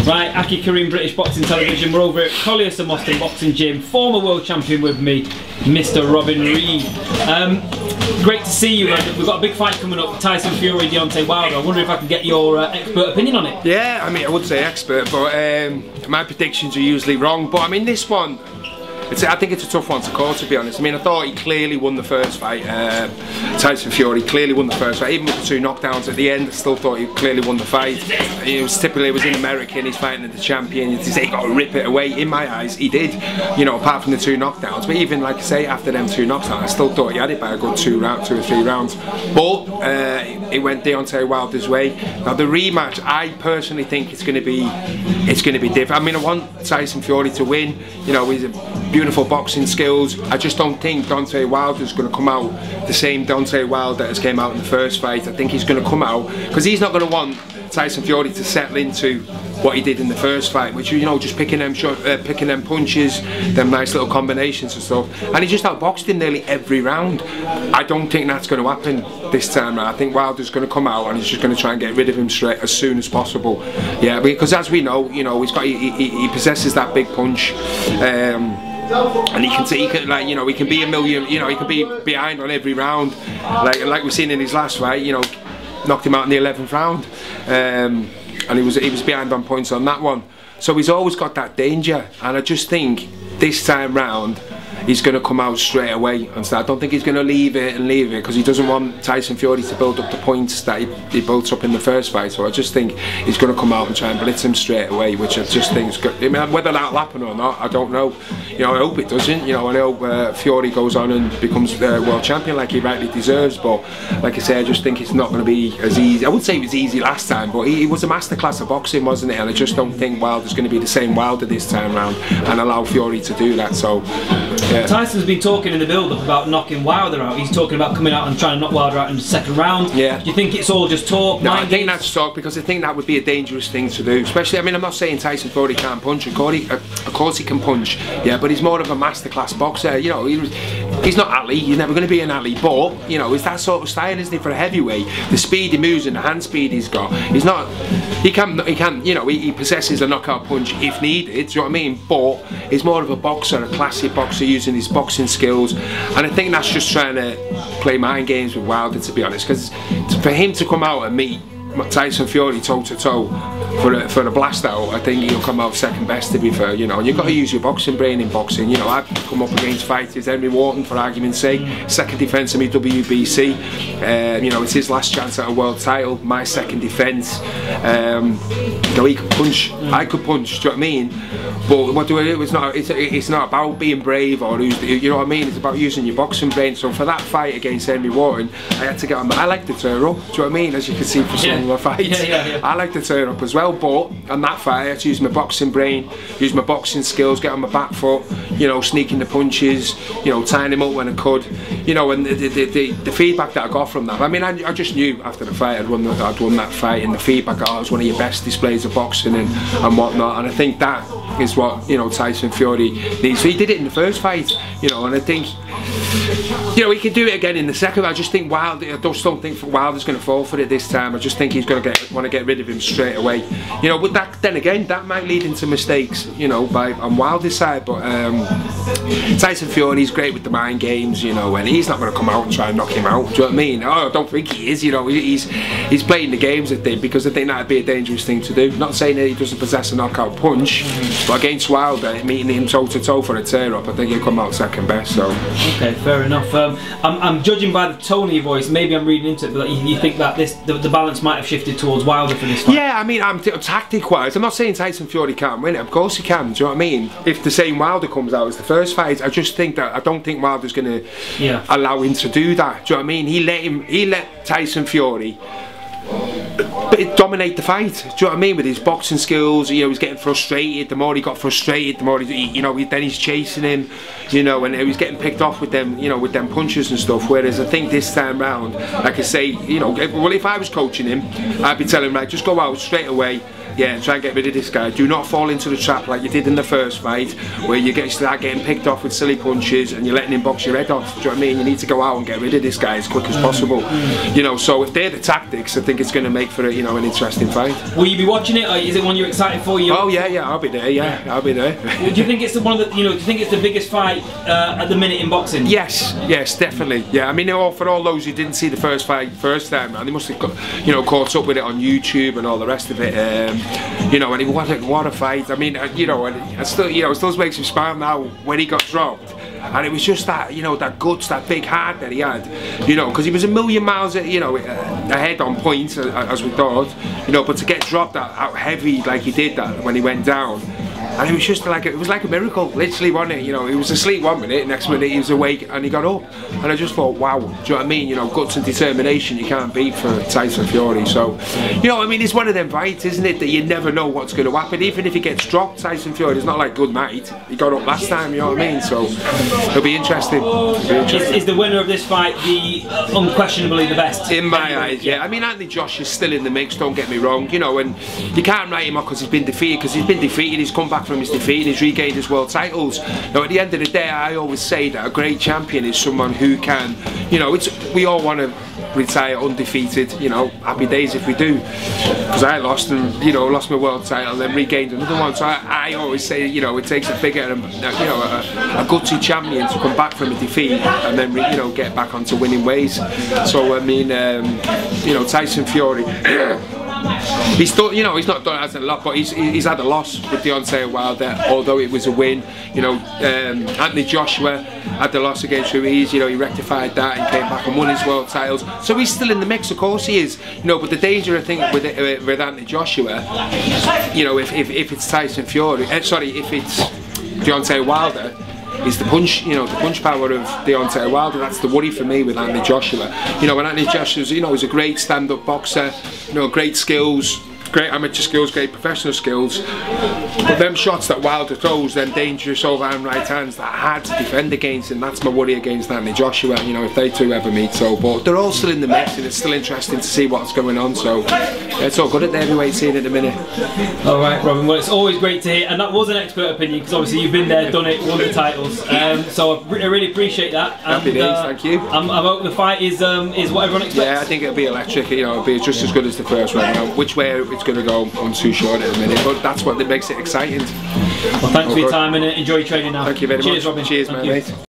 Right, Aki Karim, British Boxing Television. We're over at Colliers and Moston Boxing Gym. Former world champion with me, Mr. Robin Reid. Great to see you, man. We've got a big fight coming up, Tyson Fury, Deontay Wilder. I wonder if I can get your expert opinion on it. Yeah, I mean, I would say expert, but my predictions are usually wrong. But I mean, this one, I think it's a tough one to call, to be honest. I mean, I thought he clearly won the first fight. Tyson Fury clearly won the first fight, even with the 2 knockdowns at the end. I still thought he clearly won the fight. It was in America and he's fighting the champion. He got to rip it away. In my eyes, he did. You know, apart from the 2 knockdowns. But even, like I say, after them 2 knockdowns, I still thought he had it by a good 2 or 3 rounds. But it went Deontay Wilder's way. Now the rematch, I personally think it's going to be different. I mean, I want Tyson Fury to win. You know, he's a beautiful boxing skills. I just don't think Deontay Wilder's going to come out the same Deontay Wilder as came out in the first fight. I think he's going to come out because he's not going to want Tyson Fury to settle into what he did in the first fight, which, you know, just picking them punches, them nice little combinations and stuff, and he just outboxed him nearly every round. I don't think that's going to happen this time around. I think Wilder's going to come out and he's just going to try and get rid of him straight as soon as possible. Yeah, because as we know, you know, he possesses that big punch. And he can like, you know, he can be a million, you know, he can be behind on every round, like we've seen in his last fight. You know, knocked him out in the 11th round, and he was behind on points on that one. So he's always got that danger, and I just think this time round he's going to come out straight away and start. I don't think he's going to leave it because he doesn't want Tyson Fury to build up the points that he built up in the first fight. So I just think he's going to come out and try and blitz him straight away, which I just think is good. I mean, whether that'll happen or not, I don't know. You know, I hope it doesn't. You know, I hope Fury goes on and becomes world champion like he rightly deserves. But like I say, I just think it's not going to be as easy. I would say it was easy last time, but he was a masterclass of boxing, wasn't it? And I just don't think Wilder's going to be the same Wilder this time round and allow Fury to do that. So. Yeah. Tyson's been talking in the build-up about knocking Wilder out. He's talking about coming out and trying to knock Wilder out in the second round. Yeah. Do you think it's all just talk? No, I think that's talk, because I think that would be a dangerous thing to do. Especially, I mean, I'm not saying Tyson Fury can't punch. Of course he can punch. Yeah, but he's more of a masterclass boxer. You know, he's not Ali. He's never going to be an Ali. But you know, it's that sort of style, isn't he, for a heavyweight? The speed he moves and the hand speed he's got. He's not. He can. You know, he possesses a knockout punch if needed. Do you know what I mean? But he's more of a boxer, a classic boxer, using his boxing skills, and I think that's just trying to play mind games with Wilder, to be honest, because for him to come out and meet Tyson Fury toe to toe for a blast out, I think he'll come out second best, to be fair. You know, and you've got to use your boxing brain in boxing. You know, I've come up against fighters, Henry Wharton, for argument's sake, second defence of me WBC. You know, it's his last chance at a world title, my second defence. You know, he could punch, I could punch, do you know what I mean? But what do I do? It's not about being brave or you know what I mean? It's about using your boxing brain. So for that fight against Henry Wharton, I had to get on. I like to tear up, do you know what I mean? As you can see for some of my fights, I like to tear up as well. But on that fight, I had to use my boxing brain, use my boxing skills, get on my back foot, you know, sneaking the punches, you know, tying him up when I could, you know. And the feedback that I got from that, I mean, I just knew after the fight I'd won that fight, and the feedback it was one of your best displays of boxing and whatnot. And I think that is what, you know, Tyson Fury needs. So he did it in the first fight, you know, and I think, you know, he can do it again in the second. I just think I just don't think Wilder's going to fall for it this time. I just think he's going to want to get rid of him straight away, you know. But that, then again, that might lead into mistakes, you know, on Wilder's side. But Tyson Fury's great with the mind games, you know, and he's not going to come out and try and knock him out. Do you know what I mean? Oh, I don't think he is. You know, he's playing the games, I think, because I think that'd be a dangerous thing to do. Not saying that he doesn't possess a knockout punch, but against Wilder, meeting him toe to toe for a tear up, I think he'll come out second best. So. Okay, fair enough. I'm judging by the tone of your voice. Maybe I'm reading into it, but you think that the balance might have shifted towards Wilder for this fight. Yeah, I mean, tactic-wise, I'm not saying Tyson Fury can't win it. Of course he can. Do you know what I mean? If the same Wilder comes out as the first fight, I just think that I don't think Wilder's going to allow him to do that. Do you know what I mean? He let Tyson Fury dominate the fight. Do you know what I mean? With his boxing skills, you know, he's getting frustrated. The more he got frustrated, the more you know, then he's chasing him, you know, and he was getting picked off with them, you know, with them punches and stuff. Whereas I think this time round, like I say, you know, well, if I was coaching him, I'd be telling him, like, just go out straight away, Yeah, try and get rid of this guy. Do not fall into the trap like you did in the first fight, where you start getting picked off with silly punches and you're letting him box your head off. Do you know what I mean? You need to go out and get rid of this guy as quick as possible. You know, so if they're the tactics, I think it's going to make for a, you know, an interesting fight. Will you be watching it? Or is it one you're excited for? Oh yeah, I'll be there. Yeah, I'll be there. Do you think it's one of the, you know, do you think it's the biggest fight at the minute in boxing? Yes, definitely. Yeah, I mean, for all those who didn't see the first fight first time, man, they must have, you know, caught up with it on YouTube and all the rest of it. You know, and what a fight. I mean, you know, and it still makes me smile now when he got dropped. And it was just that, you know, that guts, that big heart that he had, you know, because he was a million miles, you know, ahead on points, as we thought, you know, but to get dropped out heavy like he did that when he went down, and it was just like, it was like a miracle, literally, wasn't it? You know, he was asleep 1 minute, next minute he was awake and he got up, and I just thought, wow, do you know what I mean? You know, guts and determination you can't beat for Tyson Fury. So, you know, I mean, it's one of them fights, isn't it, that you never know what's going to happen. Even if he gets dropped, Tyson Fury, it's not like good night, he got up last time, you know what I mean? So it'll be interesting. Is the winner of this fight the unquestionably the best? In my eyes, yeah. I mean, Anthony Joshua is still in the mix, don't get me wrong, you know, and you can't write him off because he's been defeated, he's come back from his defeat and he's regained his world titles. Now, at the end of the day, I always say that a great champion is someone who can, you know, we all want to retire undefeated, you know, happy days if we do, because I lost and, you know, lost my world title and then regained another one. So I always say, you know, it takes a bigger, you know, a gutsy champion to come back from a defeat and then, you know, get back onto winning ways. So I mean, you know, Tyson Fury, he's still, you know, he's not done as a lot, but he's had a loss with Deontay Wilder, although it was a win. You know, Anthony Joshua had the loss against Ruiz, you know, he rectified that and came back and won his world titles. So he's still in the mix, of course he is. You know, but the danger, I think, with Anthony Joshua, you know, if it's Tyson Fury, sorry, if it's Deontay Wilder, is the punch, you know, the punch power of Deontay Wilder. That's the worry for me with Anthony Joshua. You know, and Anthony Joshua's, you know, he's a great stand-up boxer, you know, great skills, great amateur skills, great professional skills, but them shots that Wilder throws, them dangerous overhand right hands, that hard to defend against, and that's my worry against Anthony Joshua, you know, if they two ever meet. So, but they're all still in the mix and it's still interesting to see what's going on, so yeah, it's all good at the heavyweight scene at the minute. Alright, Robin, well, it's always great to hear, and that was an expert opinion, because obviously you've been there, done it, won the titles, so I really appreciate that. And, happy days, thank you. I hope the fight is what everyone expects. Yeah, I think it'll be electric, you know, it'll be just as good as the first one. Now, which way it's going to go, I'm too sure at the minute, but that's what makes it exciting. Well, thanks for your time and enjoy your training now. Thank you very much. Cheers, Robin. Cheers, mate.